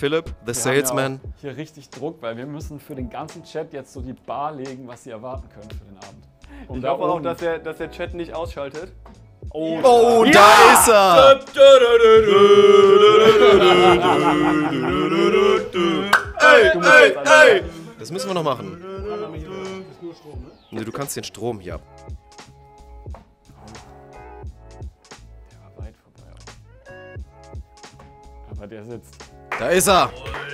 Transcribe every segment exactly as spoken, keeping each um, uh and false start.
Philipp, the wir Salesman. haben ja auch hier richtig Druck, weil wir müssen für den ganzen Chat jetzt so die Bar legen, was sie erwarten können für den Abend. Und ich hoffe auch, dass der, dass der Chat nicht ausschaltet. Oh, oh ja! Da ist er! Ey, ey, ey! Das müssen wir noch machen. Nee, du kannst den Strom hier. Der war weit vorbei. Aber der sitzt. Da ist er!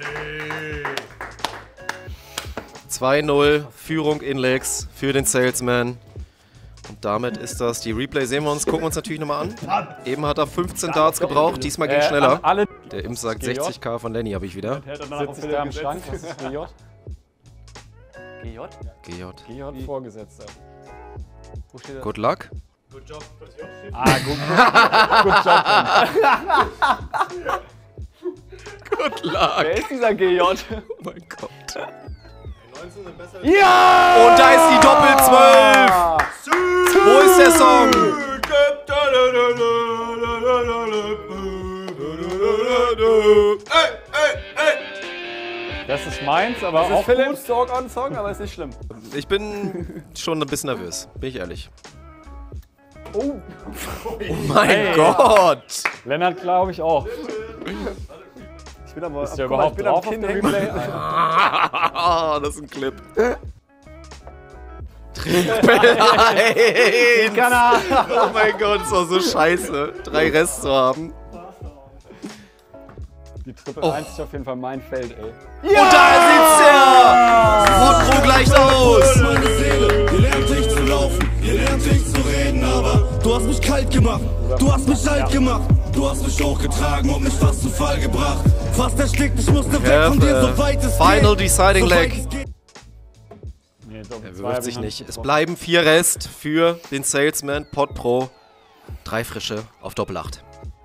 zwei null, Führung in Legs für den Salesman. Und damit ist das, die Replay sehen wir uns, gucken wir uns natürlich nochmal an. Eben hat er fünfzehn Darts gebraucht, diesmal ging es schneller. Alle Der Imp sagt sechzig K von Lenny, habe ich wieder. sitzt da am Schrank, was ist G J? G J? G J. G J Vorgesetzter. Wo steht das? Good luck. Good job. Ah, gut, gut Job. Good luck. Wer ist dieser G J? Oh mein Gott. Ja! Und da ist die Doppel zwölf. Wo ist der Song? Das ist meins, aber Das auch ist Philips gut. Song on Song, aber ist nicht schlimm. Ich bin schon ein bisschen nervös, bin ich ehrlich. Oh! Oh mein Hey. Gott. Lennart glaube ich auch. Ich bin aber Ist der guck mal, überhaupt ich bin am drauf auf Kinn der hängen. Replay? Ah, das ist ein Clip. Triple eins. Oh mein Gott, das war so scheiße, drei Rest zu haben. Die Triple eins ist auf jeden Fall mein Feld, ey. Und da sitzt er! Rodro gleicht aus! Meine Seele, ihr lernt nicht zu laufen, ihr lernt nicht zu reden, aber du hast mich kalt gemacht, du hast mich alt gemacht, du hast mich hochgetragen und mich fast zu Fall gebracht. Fast erstickt, ich musste weg von dir, so weit es Final geht. deciding So weit leg. es geht. Nee, Doppel Er zwei wirft hab sich ich noch nicht. Es getroffen. bleiben vier Rest für den Salesman Pod Pro. Drei frische auf Doppel acht.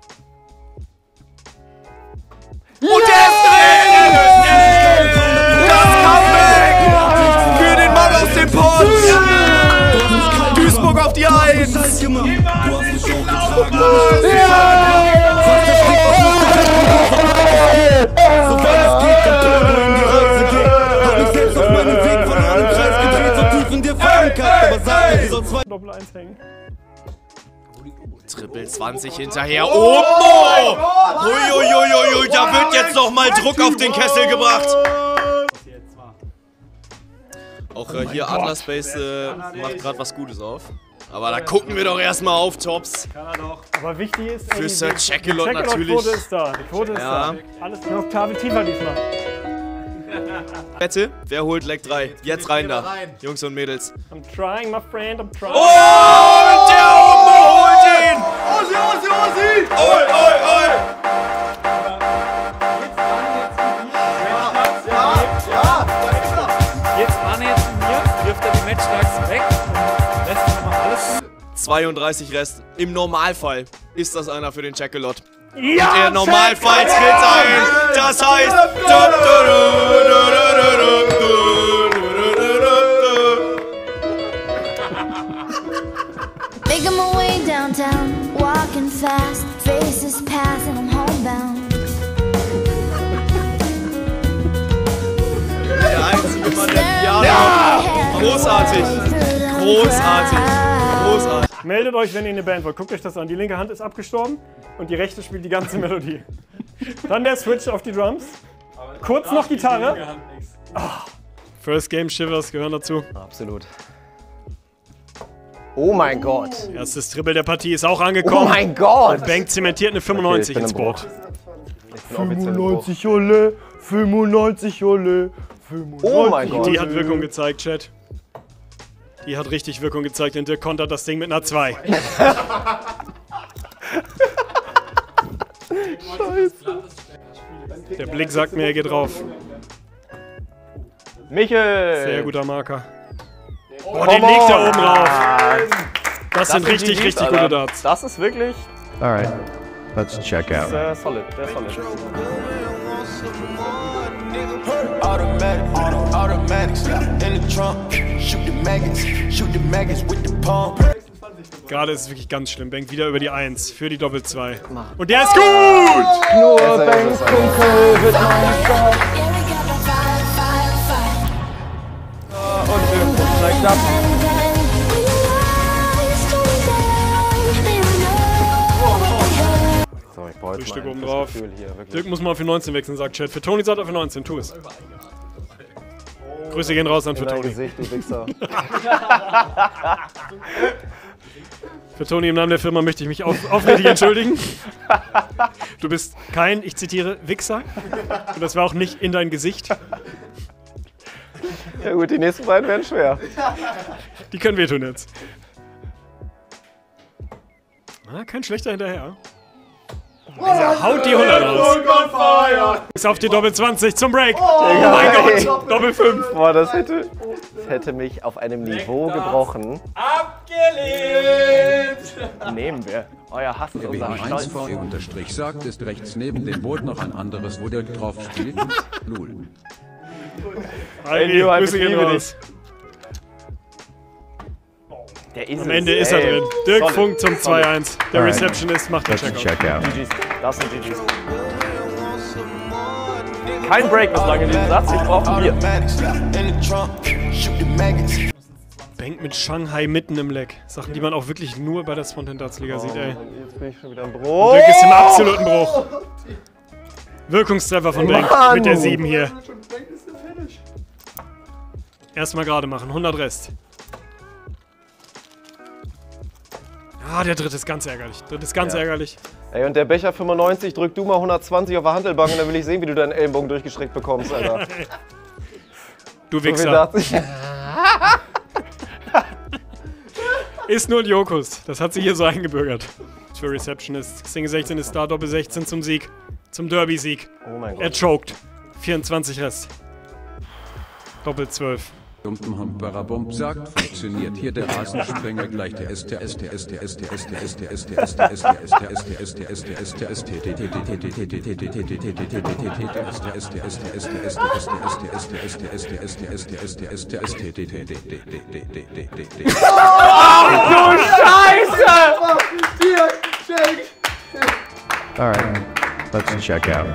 Und der ist drin! Das Comeback! Für den Mann aus dem Pod! Duisburg auf die eins! Kalt gemacht, du hast mich hochgetragen und mich fast zu Fall gebracht. Fast erstickt, ich musste weg von dir, so weit es geht. So weit es geht, dann wohin die Reise geht. Hab mich selbst auf meinem Weg von einem Kreis gedreht, so tief in dir verankert. Aber sag mir, wie soll zwei Doppel eins hängen. Triple zwanzig hinterher. Oh! Uiuiuiui, da wird jetzt noch mal Druck auf den Kessel gebracht. Auch äh, hier Adler Space äh, macht gerade was Gutes auf. Aber da gucken wir doch erstmal auf Tops. Aber wichtig ist, Für ey, Sir die- Checkelot die natürlich. Quote ist da. Die Quote ist Ja. da. Alles eine Oktave tiefer diesmal. Wette, wer holt Leg drei? Jetzt rein da. Jungs und Mädels. I'm trying, my friend, I'm trying. Oh! Und der Omo holt ihn! Ossi, Ossi, Ossi! Oi, oi, oi! Jetzt Arne jetzt von mir, wirft er die Matchstacks weg und lässt nochmal alles. zweiunddreißig Rest. Im Normalfall ist das einer für den Checkelot. Ja, Der Normalfall tritt ein. Das heißt. Making my way downtown, walking fast, faces pass and I'm homebound. Der einzige Mann, der Piano. Großartig. Großartig. Großartig. Meldet euch, wenn ihr eine Band wollt. Guckt euch das an. Die linke Hand ist abgestorben und die rechte spielt die ganze Melodie. Dann der Switch auf die Drums. Kurz noch Gitarre. First Game Shivers gehören dazu. Absolut. Oh mein Gott. Erstes Triple der Partie ist auch Oh angekommen. mein Gott. Bank zementiert eine fünfundneunzig Okay, ich ins bin im Board. fünfundneunzig Olle, fünfundneunzig Olle, fünfundneunzig Oh mein Gott. Die hat Wirkung gezeigt, Chat. Die hat richtig Wirkung gezeigt und der kontert das Ding mit einer zwei. Der Blick sagt mir, er geht drauf. Michel. Sehr guter Marker. Boah, den legt er oben rauf. Das sind richtig, richtig gute Darts. Das ist wirklich Alright, let's check out. sehr solid. Sehr solid. Automatic, auto, automatic, slap in the trunk. Shoot the maggots, shoot the maggots with the pump. Gerade ist es wirklich ganz schlimm. Bank wieder über die eins für die Doppel zwei. Und der ist gut! Nur Banks Dunkel wird mein Song. Und irgendwo steigt ab. So, ich brauche Drei jetzt Stück mal oben ein drauf. Gefühl hier, wirklich. Dirk muss mal auf die neunzehn wechseln, sagt Chat. Für Toni sagt er für neunzehn, tu es. Grüße gehen raus an für In dein Toni. Gesicht, du Wichser. Für Toni im Namen der Firma möchte ich mich auf, aufrichtig entschuldigen. Du bist kein, ich zitiere, Wichser. Und das war auch nicht in dein Gesicht. Ja gut, die nächsten beiden werden schwer. Die können wehtun jetzt. Ah, kein schlechter hinterher. Er haut die hundert raus. Ist auf die Doppel zwanzig zum Break. Oh, mein Gott, Doppel fünf. Boah, das hätte, das hätte mich auf einem Niveau gebrochen. Abgelehnt! Nehmen wir. Euer Hass ist Der unser B eins Stolz. V E unterstrich sagt, ist rechts neben dem Boot noch ein anderes, wo der drauf steht. Lul. Heidi, Leo, Grüße ich gehen liebe raus. Der ist Am es, Ende ist er ey. drin. Dirk Solid, Funk zum solid. zwei eins. Der Alright. Receptionist macht den Let's Checkout. check out. G Gs. Das sind G Gs. Kein Break bislang in diesem Satz. Ich brauche Bier. Bank mit Shanghai mitten im Leck. Sachen, die man auch wirklich nur bei der Spontan Darts Liga sieht, ey. Jetzt bin ich schon wieder im Bruch. Dirk ist im absoluten Bruch. Wirkungstreffer von Bank Mann. mit der sieben hier. Erstmal gerade machen, hundert Rest. Ah, der dritte ist ganz ärgerlich. Dritte ist ganz Ja. ärgerlich. Ey, und der Becher fünfundneunzig, drück du mal hundertzwanzig auf der Handelbank und dann will ich sehen, wie du deinen Ellenbogen durchgestreckt bekommst, Alter. Du So viel Wichser. dazu. Ist nur ein Jokus. Das hat sich hier so eingebürgert. Für Receptionist. Single sechzehn ist da, Doppel sechzehn zum Sieg. Zum Derby-Sieg. Oh mein Er Gott. choked. vierundzwanzig Rest. Doppel zwölf. Dumpen Humperabump sagt, funktioniert hier der Rasensprenger gleich der S T S T S T S T S T S T S T S T S T S T S T S T S T S T S T Alright, let's check out.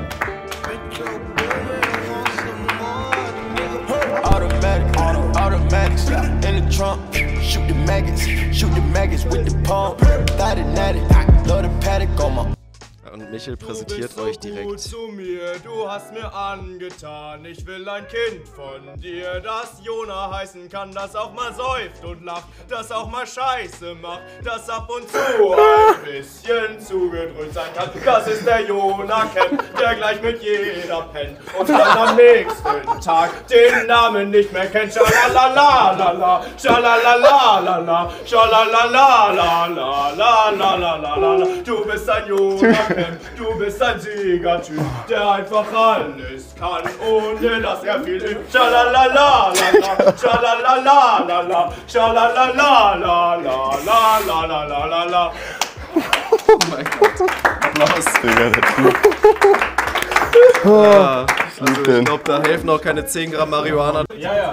Automatic, auto, automatics in the trunk. Shoot the maggots, shoot the maggots with the pump. Thought it natty, love the paddock on my. Und Michel präsentiert euch direkt. Zu mir, du hast mir angetan, ich will ein Kind von dir, das Jona heißen kann, das auch mal säuft und lacht, das auch mal Scheiße macht, das ab und zu ein bisschen zugedröhnt sein kann. Das ist der Jona Kemp, der gleich mit jeder pennt und dann am nächsten Tag den Namen nicht mehr kennt. Schalalalala, schalalalala, schalalalala, du bist ein Jona Kemp. Du bist ein Siegertyp, der einfach alles kann, ohne dass er viel übt. Schalalalala, schalalalala, schalalalala. Oh mein Gott. Applaus. Ja, also ich glaube, da helfen auch keine zehn Gramm Marihuana. Ja, ja.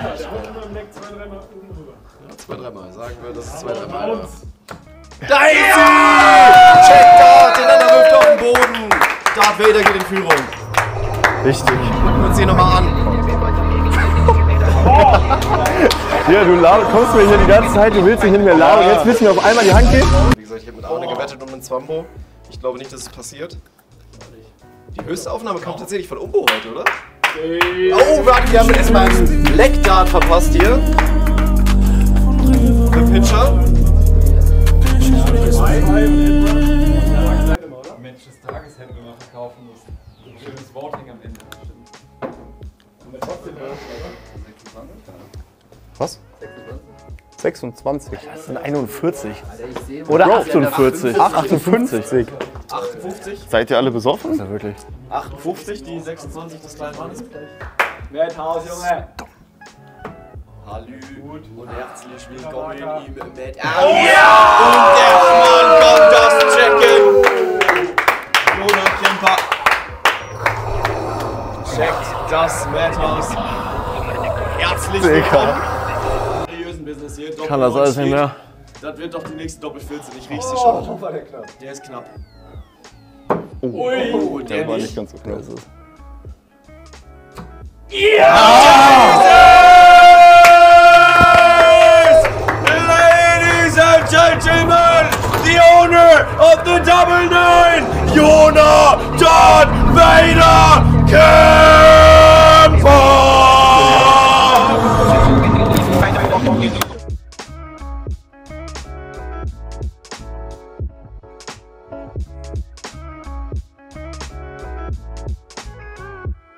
Zwei, dreimal. Sagen wir, das ist zwei, dreimal. Oder? Da ist sie! Check Dart, den Nenner wirft auf den Boden. Darth Vader geht in Führung. Richtig. Gucken wir uns hier nochmal an. Ja, du laber, kommst mir hier die ganze Zeit, du willst nicht mit mir labern, jetzt willst du mir auf einmal die Hand geben? Wie gesagt, ich habe mit Arne gewettet um den Zwambo. Ich glaube nicht, dass es passiert. Die höchste Aufnahme kam tatsächlich von Umbo heute, oder? Oh, warte, wir haben erstmal einen Leckdart verpasst hier. Der Pitcher. Mensch des Tages hätten wir mal verkaufen müssen. Ein schönes Voting am Ende. Was? sechsundzwanzig. Das sind einundvierzig. Oder achtundvierzig. achtundfünfzig, Sig. achtundfünfzig. Seid ihr alle besoffen? Ja, wirklich. achtundfünfzig, die sechsundzwanzig des kleinen Mannes. Madhouse, Junge! Hallo und herzlich willkommen im Mad. Oh ja! Und der Mann kommt das Checken. Jona Kemper. Checkt das Madhouse. Herzlich willkommen. Seriösen Business hier. Kann das alles nicht mehr. Das wird doch die nächste Doppel vierzehn, ich riech's Oh, schon. war der knapp. Der ist knapp. Oh, Ui, oh, der der war nicht. nicht ganz so knapp. Ladies and gentlemen, the owner of the double nine, Jonah Darth Vader